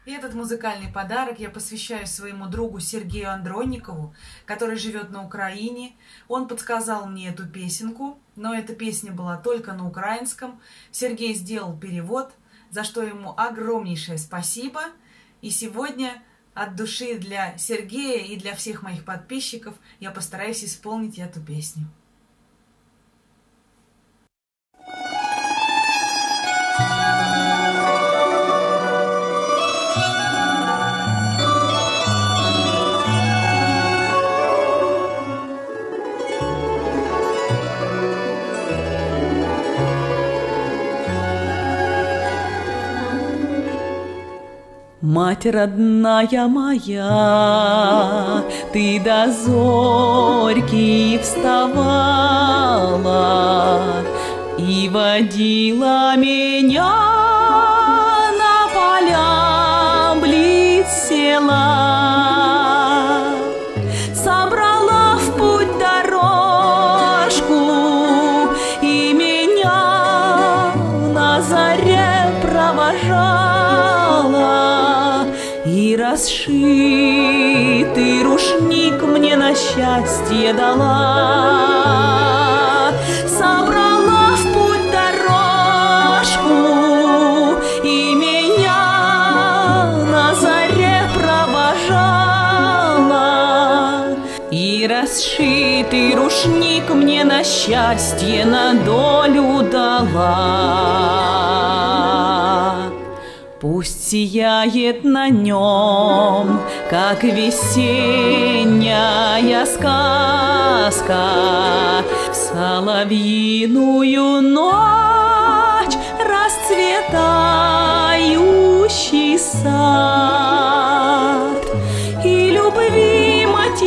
И этот музыкальный подарок я посвящаю своему другу Сергею Андронникову, который живет на Украине. Он подсказал мне эту песенку, но эта песня была только на украинском. Сергей сделал перевод, за что ему огромнейшее спасибо. И сегодня от души для Сергея и для всех моих подписчиков я постараюсь исполнить эту песню. Мать родная моя, ты до зорьки вставала и водила меня на поля близ села. Собрала в путь дорожку и меня на заре провожала. И расшитый рушник мне на счастье дала. Собрала в путь дорожку и меня на заре провожала. И расшитый рушник мне на счастье, на долю дала. Пусть сияет на нем, как весенняя сказка, в соловьиную ночь расцветающий сад. И любви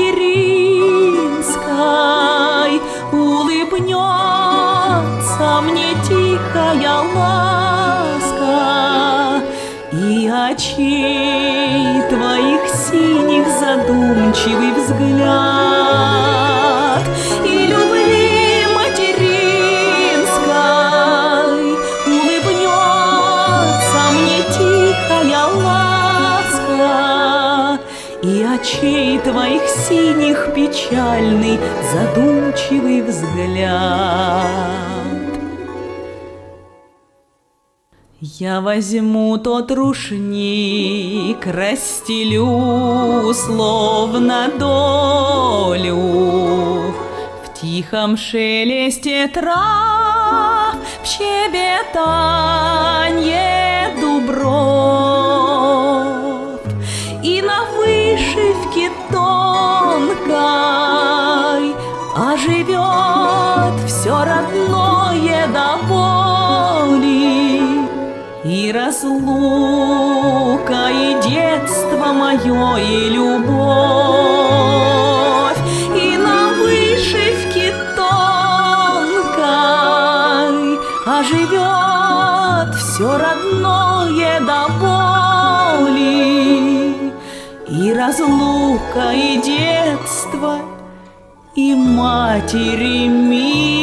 материнской улыбнется мне тихая ласка. И очей твоих синих задумчивый взгляд, и любви материнской улыбнется мне тихая ласка. И очей твоих синих печальный задумчивый взгляд. Я возьму тот рушник, расстелю словно долю в тихом шелесте трав, в щебетанье дубров. И на вышивке тонкой оживет все родное до боли. И разлука, и детство мое, и любовь. И на вышивке тонкой оживет все родное до боли. И разлука, и детство, и матери мир.